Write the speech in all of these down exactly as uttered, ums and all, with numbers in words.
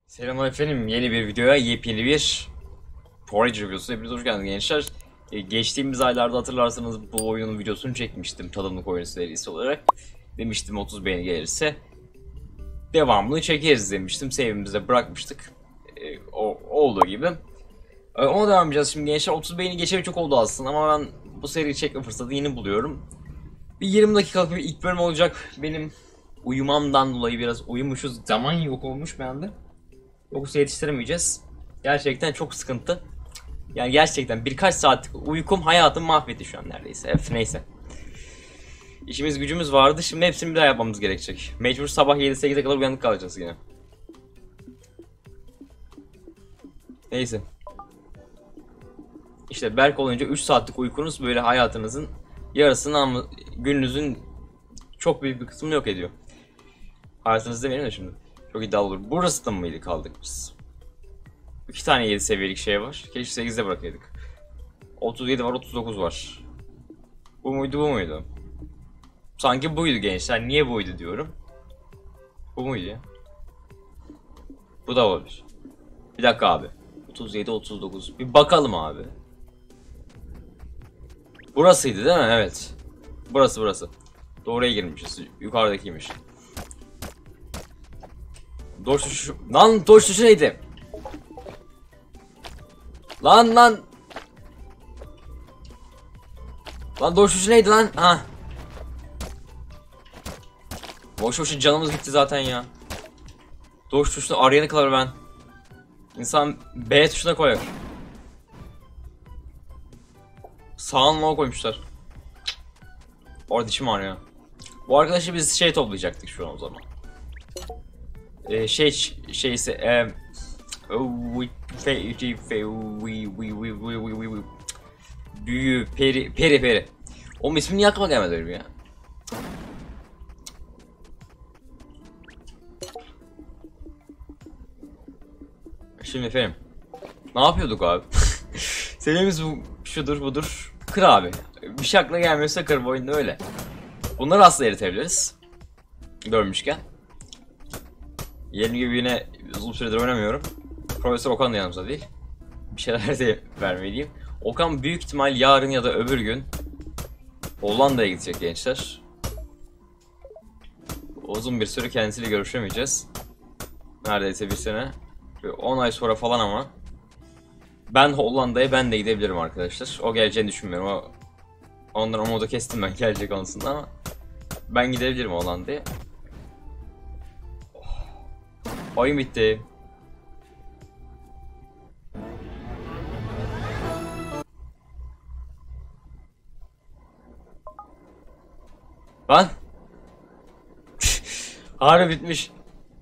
Selam efendim, yeni bir videoya, yepyeni bir Porridge videosu. Hepiniz hoş geldiniz gençler. Ee, geçtiğimiz aylarda hatırlarsanız bu oyunun videosunu çekmiştim tadımlık oyun serisi olarak. Demiştim otuz beğeni gelirse devamını çekeriz demiştim. Sevimizde bırakmıştık. Ee, o olduğu gibi. Ee, ona devam edeceğiz şimdi gençler. otuz beğeni geçeli çok oldu aslında ama ben bu seriyi çekme fırsatı yeni buluyorum. Bir yirmi dakikalık bir ilk bölüm olacak. Benim uyumamdan dolayı biraz uyumuşuz. Zaman yok olmuş bende. Yoksa yetiştiremeyeceğiz. Gerçekten çok sıkıntı. Yani gerçekten birkaç saatlik uykum hayatımı mahvetti şu an neredeyse. Hep neyse. İşimiz gücümüz vardı. Şimdi hepsini bir daha yapmamız gerekecek. Mecbur sabah yedi sekize kadar uyanık kalacağız yine. Neyse. İşte Berk olunca üç saatlik uykunuz böyle hayatınızın yarısını ama gününüzün çok büyük bir kısmını yok ediyor. Hayatınızda benim de şimdi. Çok iddialı olur. Burası da mıydı kaldık biz? İki tane yedi seviyelik şey var. Keşke sekizde bırakaydık. otuz yedi var, otuz dokuz var. Bu muydu, bu muydu? Sanki buydu gençler. Niye buydu diyorum. Bu muydu ya? Bu da olabilir. Bir dakika abi. otuz yedi, otuz dokuz. Bir bakalım abi. Burasıydı değil mi? Evet. Burası burası. Doğruya girmişiz. Yukarıdakiymiş. Doş tuşu... Lan doş tuşu neydi? Lan lan. Lan doş tuşu neydi lan? Ha. Boş boşu canımız gitti zaten ya. Doş tuşunu arayana kadar ben. İnsan B tuşuna koyar. Sağınlığa koymuşlar. Orada dişim ağrıyor. Bu arkadaşı biz şey toplayacaktık şu an o zaman. Ee, şey şeyse eee büyü peri peri peri. Onun ismini aklıma gelmedi öyle ya. Şimdi efendim. Ne yapıyorduk abi? Seviyemiz bu şudur budur. Kır abi. Bir şey aklına gelmiyorsa kır, bu oyunda öyle. Bunları aslında eritebiliriz. Görmüşken. Yeni gibi yine uzun süredir oynamıyorum. Profesör Okan da yanımızda değil. Bir şeyler de vermeliyim. Okan büyük ihtimal yarın ya da öbür gün Hollanda'ya gidecek gençler. Uzun bir süre kendisiyle görüşemeyeceğiz. Neredeyse bir sene. on ay sonra falan ama. Ben Hollanda'ya ben de gidebilirim arkadaşlar. O geleceğini düşünmüyorum. O, ondan umudu kestim ben gelecek konusunda ama. Ben gidebilirim Hollanda'ya. Oyun bitti. Lan. Harbi bitmiş.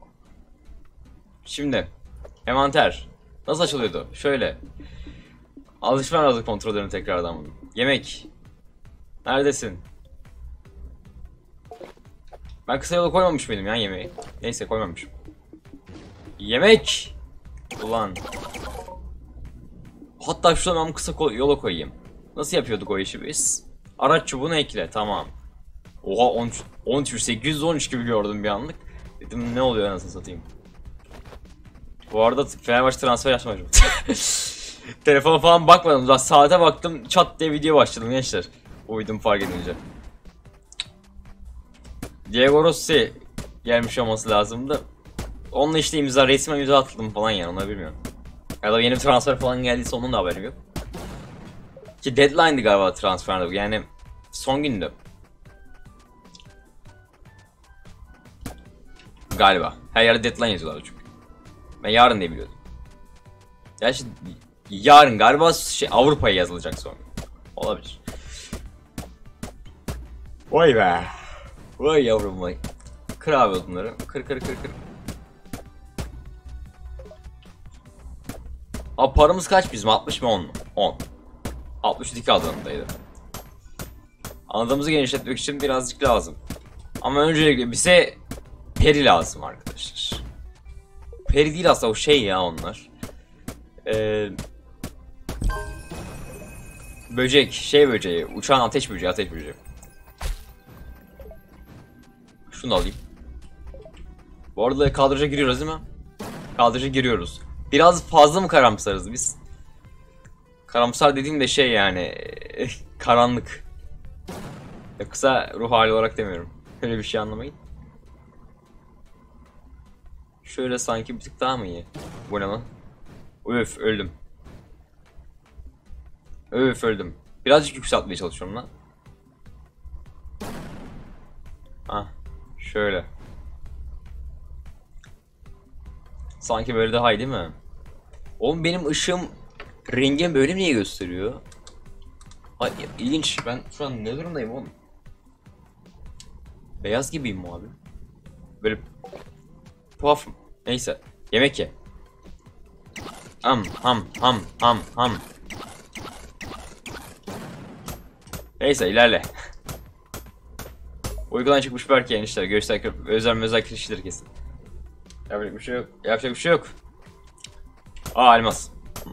Şimdi envanter nasıl açılıyordu? Şöyle. Alışveriş aldık kontrollerini tekrardan. Yemek. Neredesin? Ben kısa yola koymamış mıydım ya yemeği? Neyse koymamışım. Yemek. Ulan. Hatta şuradan ben kısa yola koyayım. Nasıl yapıyorduk o işi biz? Araç çubuğunu ekle, tamam. Oha on üç, on üç sekiz yüz on üç gibi gördüm bir anlık. Dedim ne oluyor anasını satayım. Bu arada Fenerbahçe transfer yapmadım. Telefona falan bakmadım. Daha saate baktım, çat diye video başladım gençler. Uydum fark edince. Diego Rossi gelmiş olması lazımdı. Onunla işte imza, resmen imza atıldım falan yani, onları bilmiyorum. Ya da yeni bir transfer falan geldiyse onun da haberim yok. Ki deadline'dı galiba transferde bu, yani son gündü. Galiba. Her yerde deadline yazıyorlar çünkü. Ben yarın diye biliyordum. Gerçi yarın galiba şey, Avrupa'ya yazılacak sonra. Olabilir. Vay be. Vay yavrum vay. Kır abi bunları. Kır kır kır kır. Abi paramız kaç bizim? altmış mı on mu? on. altmış iki adamdaydı. Anladığımızı genişletmek için birazcık lazım. Ama öncelikle bize peri lazım arkadaşlar. Peri değil aslında, o şey ya onlar. Ee, böcek, şey böceği, uçan ateş böceği, ateş böceği. Şunu alayım. Bu arada kadraja giriyoruz değil mi? Kadraja giriyoruz. Biraz fazla mı karamsarız biz? Karamsar dediğim de şey yani karanlık. Kısa ruh hali olarak demiyorum. Öyle bir şey anlamayın. Şöyle sanki bir tık daha mı iyi? Bu ne lan? Öf öldüm. Öf öldüm. Birazcık yükseltmeye çalışıyorum lan. Ah şöyle. Sanki böyle daha iyi değil mi? Oğlum benim ışığım rengim böyle niye gösteriyor? Ay ilginç. Ben şu an ne durumdayım oğlum? Beyaz gibiyim mi abi? Böyle tuhaf. Neyse. Yemek ye. Ham ham ham ham ham. Neyse ilerle. Uygudan çıkmış belki enişler. Göster özel özel kişileri kesin. Yapacak bir şey yok. Yapacak bir şey yok. Aa elmas.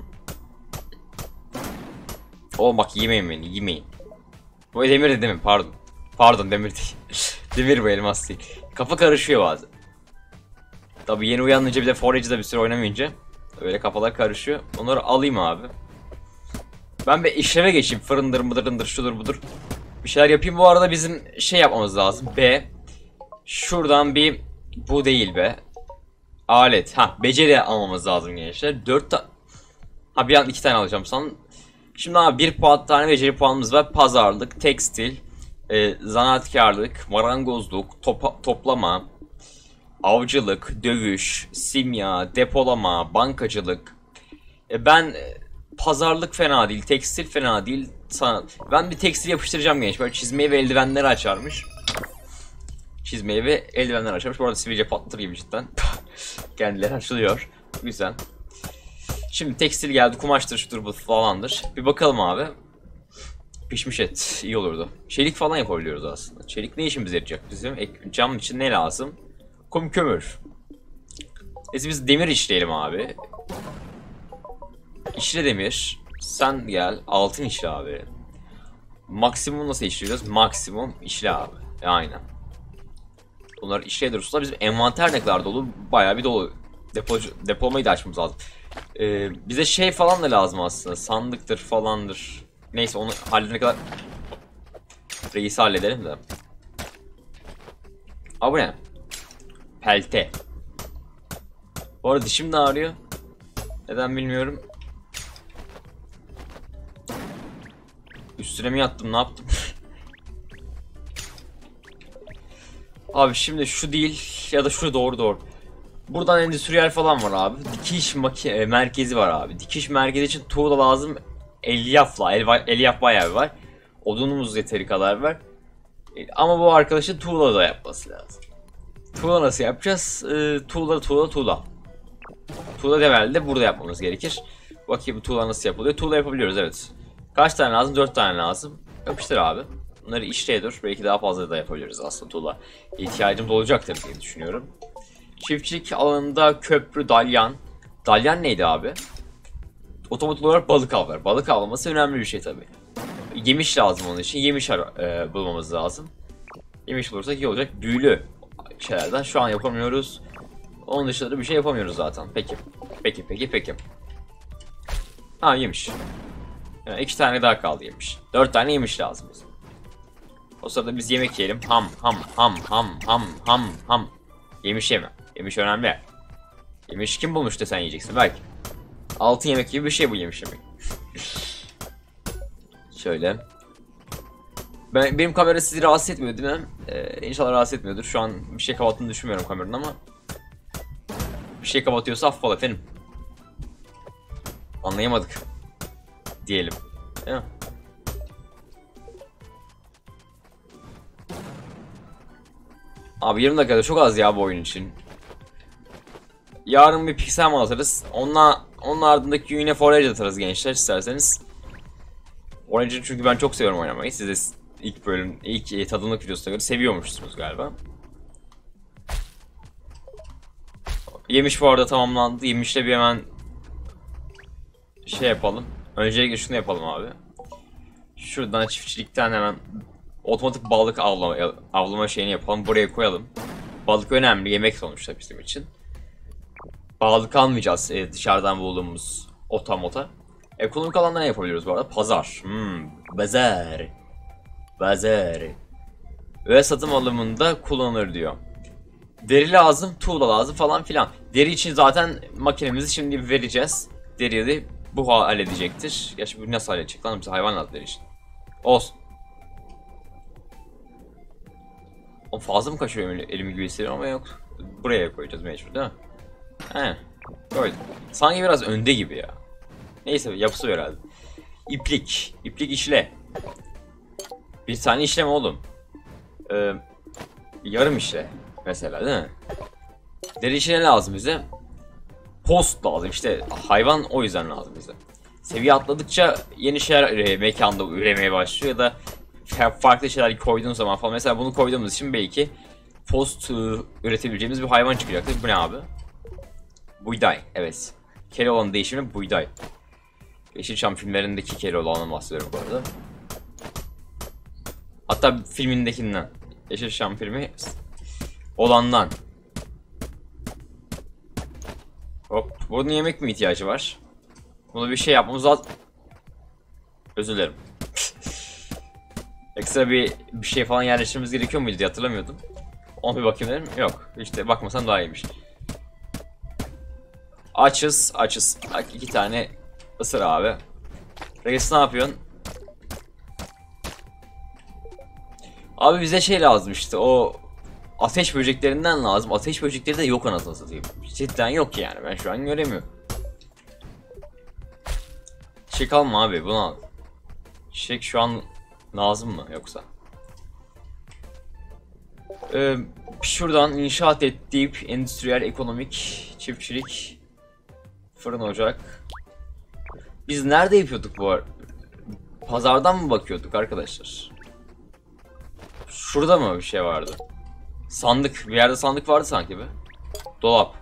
Oğlum bak yemeyin beni yemeyin. Bu demir de değil mi? Pardon. Pardon demir değil. Demir bu elmas değil. Kafa karışıyor bazen. Tabi yeni uyanınca bir de Forage'da bir süre oynamayınca öyle kafalar karışıyor. Onları alayım abi. Ben bir işleve geçeyim. Fırındır mıdırındır şudur budur. Bir şeyler yapayım. Bu arada bizim şey yapmamız lazım. B. Şuradan bir bu değil be. Alet. Ha beceri almamız lazım gençler. dört tane. Ha bir an iki tane alacağım sanırım. Şimdi abi bir puan tane beceri puanımız var. Pazarlık, tekstil, e, zanaatkarlık, marangozluk, topa, toplama, avcılık, dövüş, simya, depolama, bankacılık. E, ben e, pazarlık fena değil, tekstil fena değil. Sana, ben bir tekstil yapıştıracağım genç. Böyle çizmeyi ve eldivenleri açarmış. Çizmeyi ve eldivenler açarmış. Bu arada sivilce patlatır gibi cidden. Kendileri açılıyor. Güzel. Şimdi tekstil geldi, kumaştır, şudur bu falandır. Bir bakalım abi. Pişmiş et iyi olurdu. Çelik falan yapabiliyoruz aslında. Çelik ne işimize yarayacak bizim? Cam için ne lazım? Kum kömür. Neyse biz demir işleyelim abi. İşle demir. Sen gel altın işle abi. Maksimum nasıl işliyoruz? Maksimum işle abi. E, aynen. Bunlar işle durursa bizim envanter ne kadar dolu? Bayağı bir dolu. Depocu, depolamayı da açmamız lazım. Ee, bize şey falan da lazım aslında. Sandıktır falandır. Neyse onu halledene kadar reisi halledelim de. Aa bu ne? Pelte. Bu arada dişim de ağrıyor. Neden bilmiyorum. Üstüne mi yattım ne yaptım? Abi şimdi şu değil ya da şu doğru doğru. Buradan endüstriyel falan var abi. Dikiş maki merkezi var abi. Dikiş merkezi için tuğla lazım. Elyafla. El, elyaf bayağı var. Odunumuz yeteri kadar var. Ama bu arkadaşın tuğla da yapması lazım. Tuğla nasıl yapacağız? Ee, tuğla tuğla tuğla. Tuğla develde burada yapmamız gerekir. Bakayım tuğla nasıl yapılıyor. Tuğla yapabiliyoruz evet. Kaç tane lazım? dört tane lazım. Yapıştır abi. Bunları işleye dur. Belki daha fazla da yapabiliriz aslında tuğla. İhtiyacımız olacaktır diye düşünüyorum. Çiftçilik alanında köprü, dalyan. Dalyan neydi abi? Otomatik olarak balık avlar. Balık avlaması önemli bir şey tabii. Yemiş lazım onun için. Yemiş e, bulmamız lazım. Yemiş bulursak iyi olacak. Büyülü şeylerden şu an yapamıyoruz. Onun dışında da bir şey yapamıyoruz zaten. Peki. Peki peki peki. Ha yemiş. Yani iki tane daha kaldı yemiş. Dört tane yemiş lazım bizim. O sırada biz yemek yiyelim. Ham ham ham ham ham ham ham. Yemiş yeme. Yemiş önemli. Yemiş kim bulmuş da sen yiyeceksin belki. Altın yemek gibi bir şey bu yemiş yemek. Şöyle. Ben, benim kamera sizi rahatsız etmiyor değil mi? Ee, inşallah rahatsız etmiyordur. Şu an bir şey kapattığını düşünmüyorum kameranın ama. Bir şey kapatıyorsa affola efendim. Anlayamadık. Diyelim. Değil mi? Abi yirmi dakikada çok az ya bu oyun için. Yarın bir Pixelmon atarız. Onunla, onun ardındaki yine Forage atarız gençler isterseniz. Orange'ı çünkü ben çok seviyorum oynamayı. Siz de ilk bölüm, ilk tadımlık videosuna göre seviyormuşsunuz galiba. Yemiş bu arada tamamlandı. Yemişle bir hemen şey yapalım. Öncelikle şunu yapalım abi. Şuradan çiftçilikten hemen otomatik balık avlama, avlama şeyini yapalım. Buraya koyalım. Balık önemli. Yemek sonuçta bizim için. bağlı kalmayacağız e, dışarıdan bulduğumuz ota mota. Ekonomik alandan ne yapabiliyoruz bu arada? Pazar. Hmm, pazar. Pazar. Ve satım alımında kullanılır diyor. Deri lazım, tuğla lazım falan filan. Deri için zaten makinemizi şimdi vereceğiz. Deriyi de bu halledecektir. Gerçi bu nasıl halledecek lan? Bize hayvan lazım deri için. Olsun. O fazla mı kaçıyor elimi gibi hissediyorum ama yok. Buraya koyacağız mecbur değil mi? He. Koydum. Sanki biraz önde gibi ya. Neyse yapısı herhalde. İplik. İplik işle. Bir tane işlem oğlum. Ee, yarım işle. Mesela değil mi? Deri işi ne lazım bize? Post lazım işte. Hayvan o yüzden lazım bize. Seviye atladıkça yeni şeyler e, mekanda üremeye başlıyor ya da farklı şeyler koyduğun zaman falan. Mesela bunu koyduğumuz için belki post e, üretebileceğimiz bir hayvan çıkacaktır. Bu ne abi? Buğday. Evet. Keloğlan değişimi buğday. Yeşilçam filmlerindeki Keloğlan'dan bahsediyorum bu arada. Hatta filmindekinden. Yeşilçam filmi olandan. Hop. Bunun yemek mi ihtiyacı var? Bunu bir şey yapmamız lazım. Özür dilerim. Ekstra bir, bir şey falan yerleştirmemiz gerekiyor muydu diye hatırlamıyordum. Ona bir bakayım dedim. Yok. İşte bakmasam daha iyiymiş. Açız. Açız. İki tane ısır abi. Reis ne yapıyorsun? Abi bize şey lazım işte o ateş böceklerinden lazım. Ateş böcekleri de yok anasını satayım. Cidden yok yani ben şu an göremiyorum. Çiçek alma abi bunu al. Çiçek şu an lazım mı yoksa? Ee, şuradan inşaat et deyip endüstriyel ekonomik çiftçilik fırın ocak. Biz nerede yapıyorduk bu arada? Pazardan mı bakıyorduk arkadaşlar? Şurada mı bir şey vardı? Sandık. Bir yerde sandık vardı sanki be. Dolap.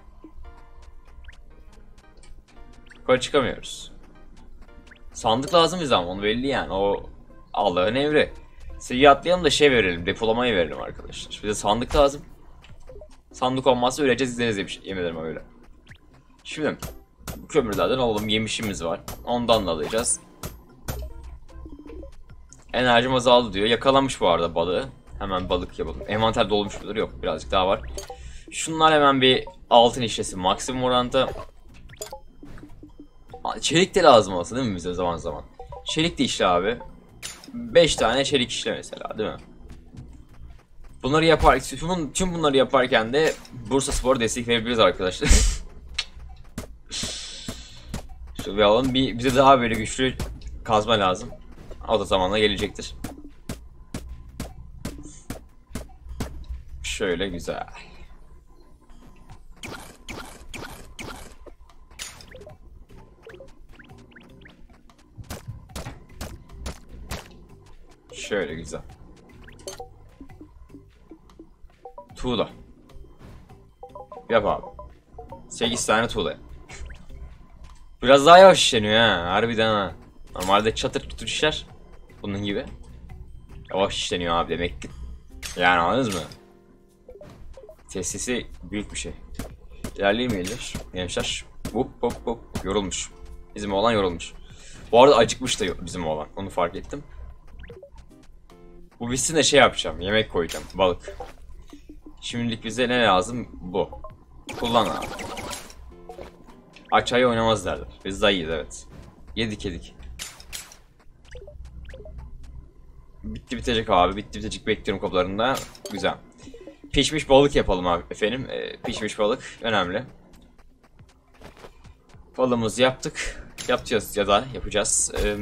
Yukarı çıkamıyoruz. Sandık lazım bize ama onu belli yani. O Allah'ın emri. Seviye atlayalım da şey verelim. Depolamayı verelim arkadaşlar. Bize sandık lazım. Sandık olmazsa öleceğiz gideriz demiş. Yemin ederim öyle. Şimdi bu kömürlerden alalım. Yemişimiz var. Ondan da alacağız. Enerjim azaldı diyor. Yakalamış bu arada balığı. Hemen balık yapalım. Envanter dolmuş mudur? Yok birazcık daha var. Şunlar hemen bir altın işlesin maksimum oranda. Çelik de lazım olsa değil mi bize zaman zaman? Çelik de işle abi. beş tane çelik işle mesela değil mi? Bunları yapar, tüm, tüm bunları yaparken de Bursaspor destek verebiliriz arkadaşlar. Şöyle bir alalım. Bir, bize daha böyle güçlü kazma lazım. O da zamanla gelecektir. Şöyle güzel. Şöyle güzel. Tuğla. Yap abi. sekiz tane tuğla. Biraz daha yavaş işleniyor ha. Harbiden ha. Normalde çatır çatır işler. Bunun gibi. Yavaş işleniyor abi demek ki. Yani anladınız mı? Tesisi büyük bir şey. İlerleyemeyelim gençler. Hop hop hop. Yorulmuş. Bizim oğlan yorulmuş. Bu arada acıkmış da bizim oğlan. Onu fark ettim. Bu bitsin de şey yapacağım. Yemek koyacağım. Balık. Şimdilik bize ne lazım? Bu. Kullan abi. Aç ayı oynamaz derler. Biz daha iyiyiz evet. Yedik yedik. Bitti bitecek abi. Bitti bitecek bekliyorum kapılarında. Güzel. Pişmiş balık yapalım abi efendim. Ee, pişmiş balık önemli. Balığımızı yaptık. Yapacağız ya da yapacağız. Ee,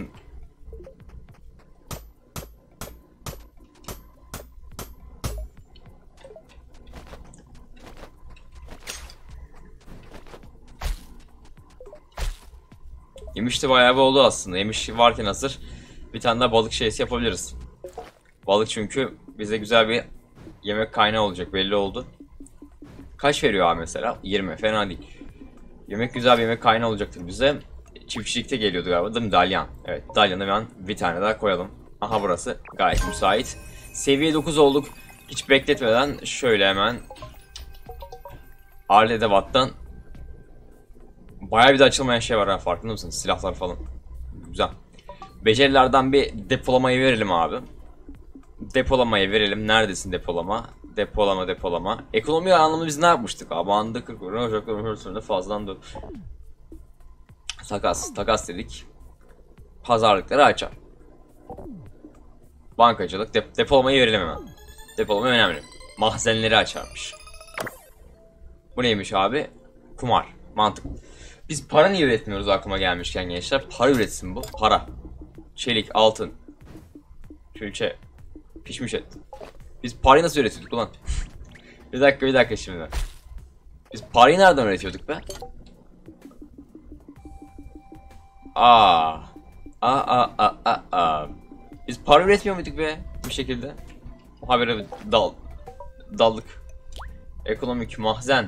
Yemiş de bayağı bir oldu aslında. Yemiş varken hazır bir tane daha balık şeysi yapabiliriz. Balık çünkü bize güzel bir yemek kaynağı olacak belli oldu. Kaç veriyor abi mesela? yirmi fena değil. Yemek güzel bir yemek kaynağı olacaktır bize. Çiftçilikte geliyordu galiba değil mi? Dalyan. Evet Dalyan'ı ben bir tane daha koyalım. Aha burası gayet müsait. Seviye dokuz olduk. Hiç bekletmeden şöyle hemen Arledevat'tan Bayağı bir de açılmayan şey var ha, farkında mısınız? Silahlar falan. Güzel. Becerilerden bir depolamayı verelim abi. Depolamayı verelim. Neredesin depolama? Depolama depolama. Ekonomi anlamında biz ne yapmıştık abi? Anında kırk milyon ocaklarının fazladan da. Takas. Takas dedik. Pazarlıkları açar. Bankacılık. Dep depolamayı verelim hemen. Depolama önemli. Mahzenleri açarmış. Bu neymiş abi? Kumar. Mantık. Biz para niye üretmiyoruz aklıma gelmişken gençler? Para üretsin bu. Para. Çelik, altın. Külçe. Pişmiş et. Biz parayı nasıl üretiyorduk ulan? bir dakika bir dakika şimdi. Biz parayı nereden üretiyorduk be? Aa. Aa aa aa aa aa. Biz para üretmiyor muyduk be? Bir şekilde. Habere dal. Daldık. Ekonomik mahzen.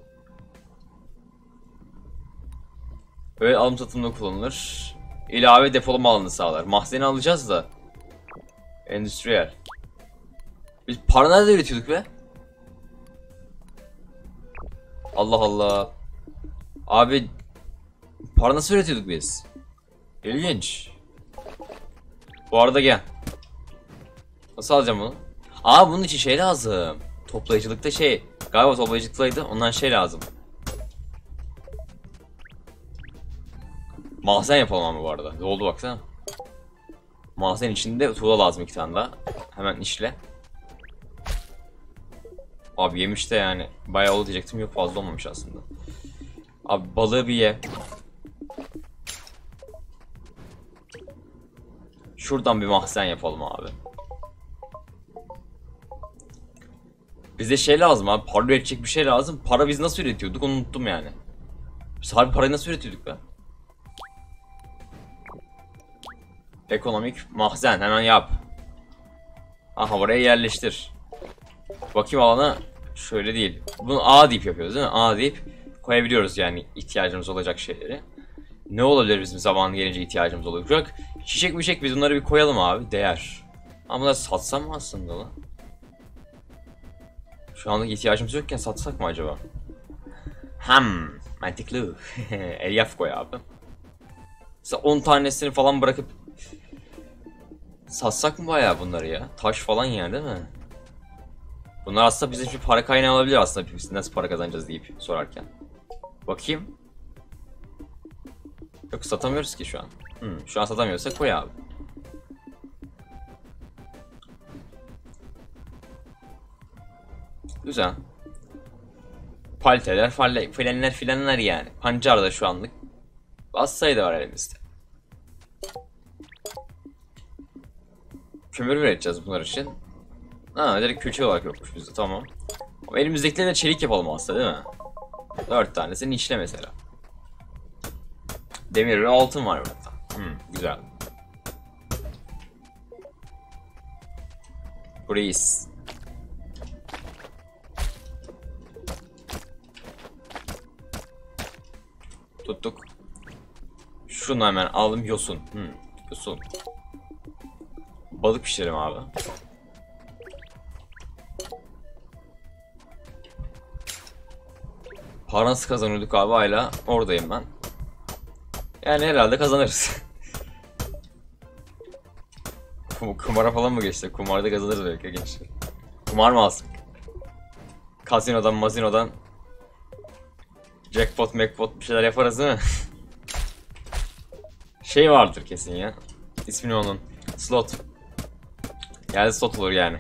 Böyle alım satımda kullanılır. İlave depolama alanı sağlar. Mahzeni alacağız da. Endüstriyel. Biz para nerede üretiyorduk be? Allah Allah. Abi para nasıl üretiyorduk biz? İlginç. Bu arada gel. Nasıl alacağım bunu? Aa bunun için şey lazım. Toplayıcılıkta şey. Galiba toplayıcılıktaydı. Ondan şey lazım. Mahzen yapalım ama bu arada. Ne oldu baksana. Mahzen içinde tuğla lazım iki tane daha. Hemen işle. Abi yemiş de yani. Bayağı oldu diyecektim. Yok fazla olmamış aslında. Abi balığı bir ye. Şuradan bir mahzen yapalım abi. Bize şey lazım abi. Para üretecek bir şey lazım. Para biz nasıl üretiyorduk onu unuttum yani. Biz harbi parayı nasıl üretiyorduk be? Ekonomik mahzen hemen yap. Aha oraya yerleştir. Bakayım alana şöyle değil. Bunu A deyip yapıyoruz değil mi? A deyip koyabiliyoruz yani ihtiyacımız olacak şeyleri. Ne olabilir bizim zamanı gelince ihtiyacımız olacak? Çiçek mişek biz bunları bir koyalım abi. Değer. Ama da satsam mı aslında lan? Şu anlık ihtiyacımız yokken satsak mı acaba? Ham. Mantıklı. Elyaf koy abi. Mesela on tanesini falan bırakıp satsak mı bayağı bunları ya? Taş falan yani değil mi? Bunlar aslında bizim için para kaynağı olabilir aslında. Biz nasıl para kazanacağız deyip sorarken. Bakayım. Yok satamıyoruz ki şu an. Hmm, şu an satamıyorsak koy abi. Güzel. Palteler, falle, frenler filanlar yani. Pancar da şu anlık. Az sayıda var elimizde. Kömür üreteceğiz bunlar için. Ha direkt külçe olarak yokmuş bizde tamam. Ama elimizdekileri de çelik yapalım aslında değil mi? Dört tanesini işle mesela. Demir ve altın var burada. Hmm, güzel. Reis. Tuttuk. Şunu hemen alalım yosun. Hmm, yosun. Balık pişirelim abi. Para nasıl kazanıyorduk abi hala oradayım ben. Yani herhalde kazanırız. Kumara falan mı geçti? Kumarda kazanırız belki gençler. Kumar mı alsın? Kasinodan mazinodan jackpot macpot bir şeyler yaparız değil mi? Şey vardır kesin ya. İsmini onun. Slot. Yani slot olur yani.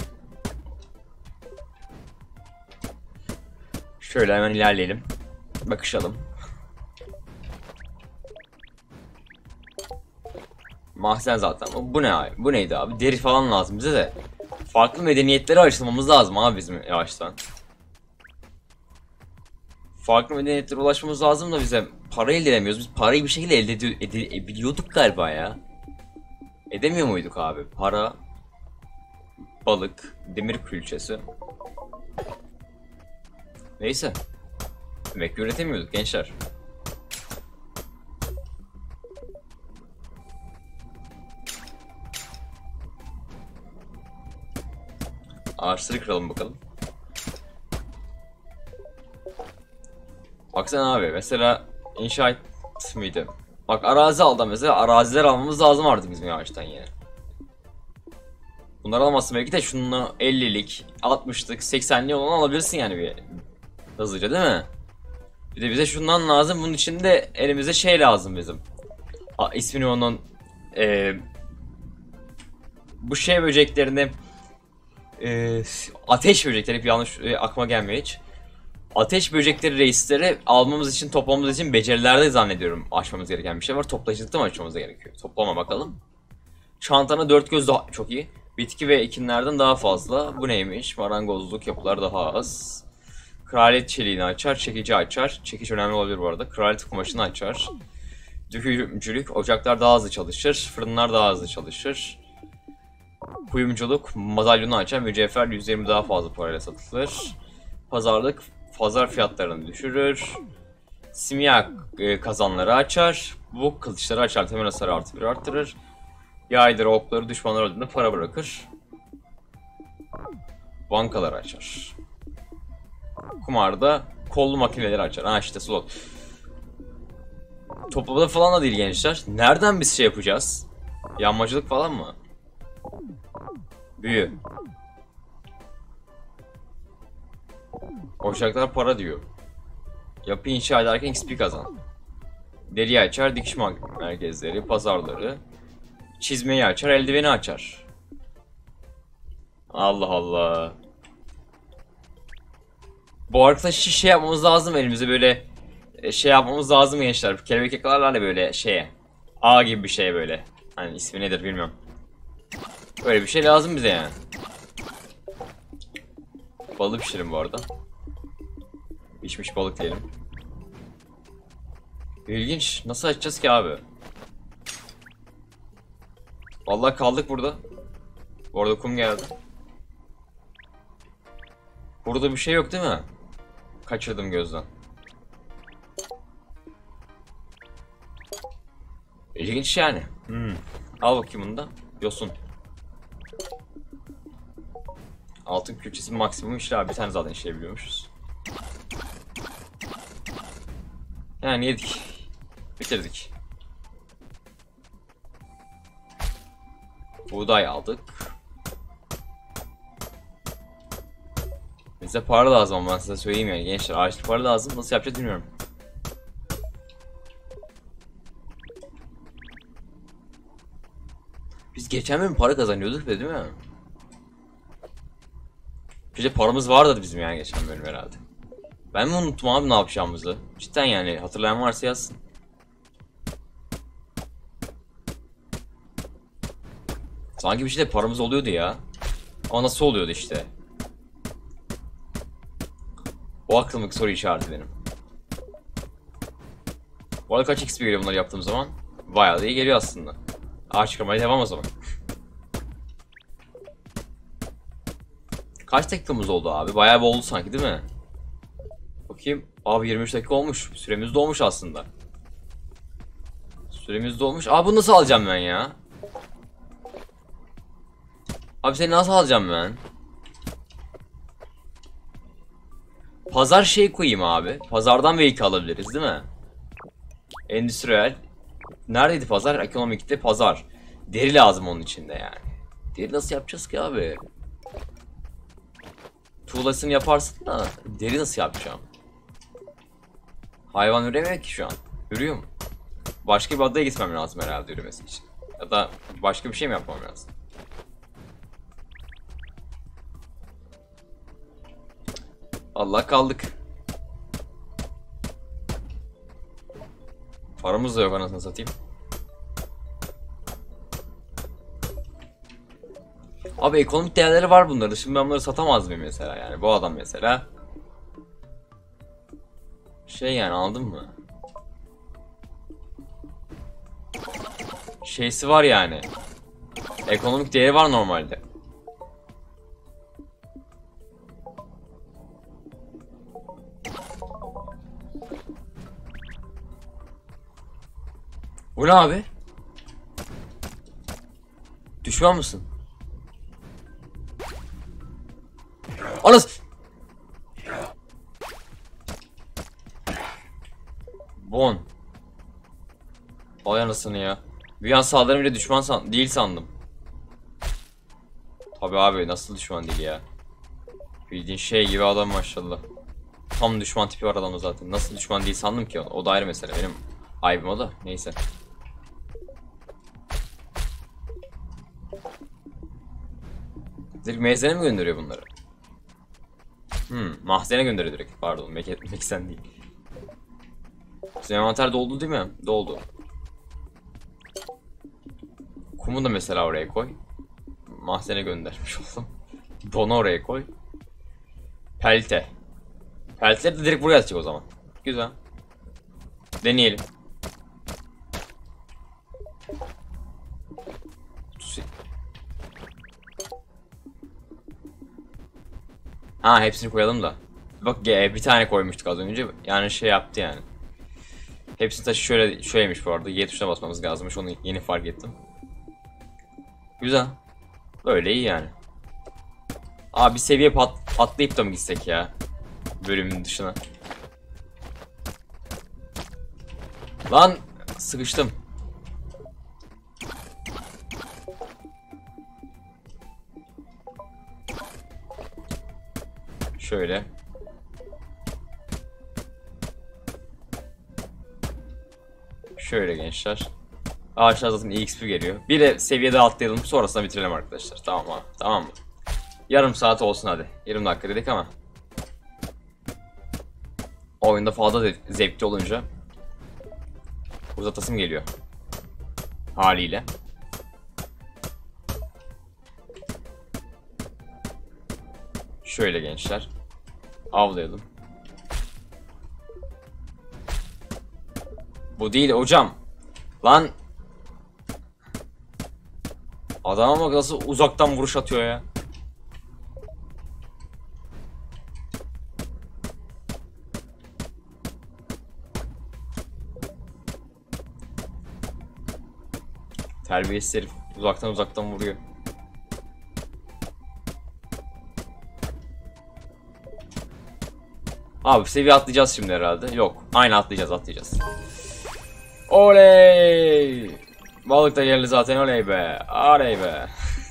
Şöyle hemen ilerleyelim. Bakışalım. Mahzen zaten. Bu ne abi? Bu neydi abi? Deri falan lazım bize de. Farklı medeniyetlere açılmamız lazım abi bizim yavaştan. Farklı medeniyetlere ulaşmamız lazım da bize para elde edemiyoruz. Biz parayı bir şekilde elde edebiliyorduk galiba ya. Edemiyor muyduk abi? Para, balık, demir külçesi. Neyse. Demek ki üretemiyorduk gençler. Ağaçları kıralım bakalım. Baksana abi mesela inşaat mıydı? Bak arazi aldı mesela. Araziler almamız lazım artık bizim yavaştan yani. Bunları alamazsın belki de şununla ellilik, altmışlık, seksenlik olan alabilirsin yani bir hızlıca değil mi? Bir de bize şundan lazım. Bunun için de elimize şey lazım bizim. A, ismini onun e, bu şey böceklerini e, ateş böcekleri hep yanlış e, aklıma gelmiyor hiç. Ateş böcekleri reisleri almamız için, toplamamız için becerilerde zannediyorum açmamız gereken bir şey var. Toplayıcılıkta mı açmamız gerekiyor? Toplama bakalım. Çantana dört göz daha çok iyi. Bitki ve ekinlerden daha fazla. Bu neymiş? Marangozluk yapılar daha az. Kraliyet çeliğini açar, çekici açar. Çekiç önemli olabilir bu arada. Kraliyet kumaşını açar. Dökümcülük, ocaklar daha hızlı çalışır. Fırınlar daha hızlı çalışır. Kuyumculuk, madalyonu açar. Mücevher yüz yirmi daha fazla parayla satılır. Pazarlık, pazar fiyatlarını düşürür. Simya e, kazanları açar. Bu kılıçları açar. Temel hasarı artı bir arttırır. Yayları, okları düşmanlar öldüğünde para bırakır. Bankaları açar. Kumarda kollu makineleri açar. Ha işte slot. Toplamada falan da değil gençler. Nereden biz şey yapacağız? Yanmacılık falan mı? Büyü. Ocaklar para diyor. Yapı inşa ederken X P kazan. Deri açar, dikiş merkezleri, pazarları. Çizmeyi açar, eldiveni açar. Allah Allah. Bu arkadaşı şey yapmamız lazım elimize böyle şey yapmamız lazım gençler. Kelebek yakalarlar böyle şeye. A gibi bir şey böyle. Hani ismi nedir bilmiyorum. Böyle bir şey lazım bize yani. Balığı pişirin bu arada. Pişmiş balık diyelim. İlginç. Nasıl açacağız ki abi? Vallahi kaldık burada. Bu arada kum geldi. Burada bir şey yok değil mi? Kaçırdım gözden. İlginç yani. Hmm. Al bakayım bunu da. Yosun. Altın külçesi maksimum işler. Bir tane zaten işleyebiliyormuşuz. Yani yedik. Bitirdik. Buğday aldık. Bize para lazım ama ben size söyleyeyim yani gençler. Ağaçlı para lazım. Nasıl yapacağız bilmiyorum. Biz geçen bölüm para kazanıyorduk da değil mi? Bir de paramız vardı bizim yani geçen bölüm herhalde. Ben mi unuttum abi ne yapacağımızı? Cidden yani hatırlayan varsa yazsın. Sanki bir şey de paramız oluyordu ya. Ama nasıl oluyordu işte. O aklımdaki soru işareti benim. Bu arada kaç X P geliyor bunları yaptığım zaman? Bayağı da iyi geliyor aslında. Ağaç çıkarmaya devam o zaman. Kaç dakikamız oldu abi? Bayağı bir oldu sanki değil mi? Bakayım. Abi yirmi üç dakika olmuş. Süremiz dolmuş aslında. Süremiz dolmuş. Abi bunu nasıl alacağım ben ya? Abi seni nasıl alacağım ben? Pazar şey koyayım abi. Pazardan belki alabiliriz değil mi? Endüstriyel. Neredeydi pazar? Ekonomikte pazar. Deri lazım onun içinde yani. Deri nasıl yapacağız ki abi? Tuğlasını yaparsın da deri nasıl yapacağım? Hayvan üremiyor ki şu an. Ürüyor mu? Başka bir adaya gitmem lazım herhalde üremesi için. Ya da başka bir şey mi yapmam lazım? Allah kaldık. Paramız da yok anasını satayım. Abi ekonomik değerleri var bunların. Şimdi ben bunları satamaz mıyım mesela yani? Bu adam mesela. Şey yani anladın mı? Şeysi var yani. Ekonomik değeri var normalde. Bu ne abi? Düşman mısın? Anas! Bon. Vay anasını ya. Bir an saldırım bile düşman san değil sandım. Tabi abi, nasıl düşman değil ya. Bildiğin şey gibi adam maşallah. Tam düşman tipi var adamda zaten. Nasıl düşman değil sandım ki, o da ayrı mesele. Benim ayıbım o da. Neyse. Direkt mezene mi gönderiyor bunları? Hmm, mahzene gönderiyor direkt. Pardon, meksen değil. Bizim envanter doldu değil mi? Doldu. Kumu da mesela oraya koy. Mahzene göndermiş oldum. Donu oraya koy. Pelte. Peltleri de direkt buraya atacak o zaman. Güzel. Deneyelim. Ha, hepsini koyalım da. Bak, bir tane koymuştuk az önce. Yani şey yaptı yani. Hepsini taşı şöyle şöyleymiş bu arada. Y tuşuna basmamız lazımmış. Onu yeni fark ettim. Güzel. Böyle iyi yani. Abi bir seviye pat atlayıp da mı gitsek ya? Bölümün dışına. Lan sıkıştım. Şöyle. Şöyle gençler. Ağaçlar zaten E X P geliyor. Bir de seviyede atlayalım, sonrasında bitirelim arkadaşlar. Tamam mı? Tamam mı? Yarım saat olsun hadi. Yarım dakika dedik ama. Oyunda fazla zevkli olunca uzatasım geliyor. Haliyle. Şöyle gençler. Avlayalım. Bu değil hocam. Lan. Adama bak nasıl uzaktan vuruş atıyor ya. Terbiyesiz herif uzaktan uzaktan vuruyor. Abi seviye atlayacağız şimdi herhalde. Yok. Aynı atlayacağız atlayacağız. Oley! Balık da geldi zaten, oley be. Oley be.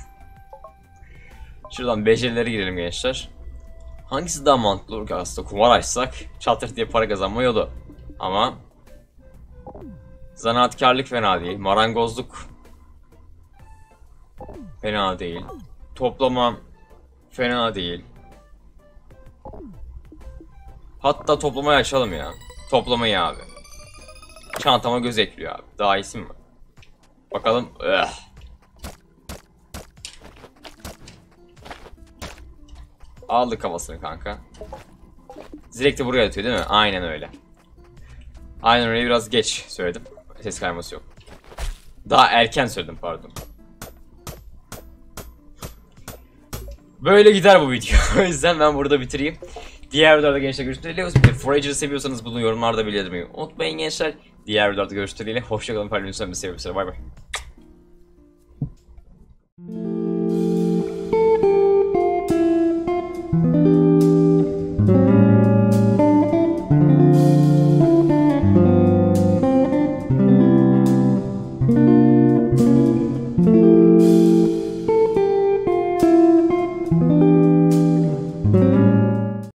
Şuradan becerileri girelim gençler. Hangisi daha mantıklı olur ki aslında? Kumar açsak çatır diye para kazanma yolu. Ama zanaatkarlık fena değil. Marangozluk fena değil. Toplama fena değil. Hatta toplamayı açalım ya. Toplamayı abi. Çantama göz ekliyor abi. Daha iyisi mi? Bakalım. Ugh. Aldık kafasını kanka. Direkt de buraya atıyor değil mi? Aynen öyle. Aynen öyle, biraz geç söyledim. Ses kayması yok. Daha erken söyledim, pardon. Böyle gider bu video. O yüzden ben burada bitireyim. Diğer videolarda gençler görüşmek üzere. Forager'ı seviyorsanız bunu yorumlarda belirtmeyi unutmayın gençler. Diğer videolarda görüşmek üzere. Hoşçakalın. Paylaşın. Seviyorum. Bay bay.